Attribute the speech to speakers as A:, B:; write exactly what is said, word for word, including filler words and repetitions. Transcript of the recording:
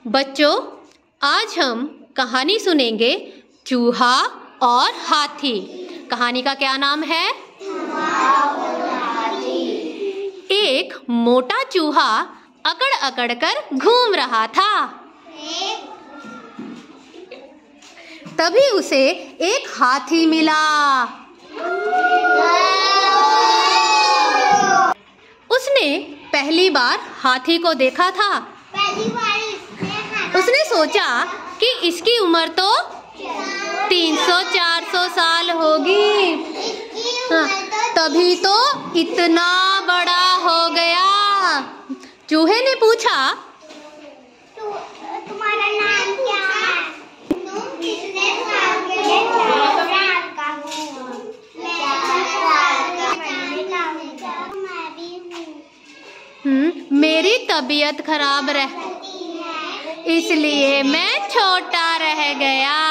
A: बच्चों, आज हम कहानी सुनेंगे चूहा और हाथी। कहानी का क्या नाम है? एक मोटा चूहा अकड़ अकड़ कर घूम रहा था। तभी उसे एक हाथी मिला। उसने पहली बार हाथी को देखा था। उसने सोचा कि इसकी उम्र तो तीन सौ चार सौ साल होगी। हाँ, तभी तो इतना बड़ा हो गया। चूहे ने पूछा,
B: तु, तुम्हारा नाम क्या है? तुम कितने साल के हो? साल का हूँ। मैं साल का मैं भी हूँ।
A: हम्म मेरी तबीयत खराब रह इसलिए मैं छोटा रह गया।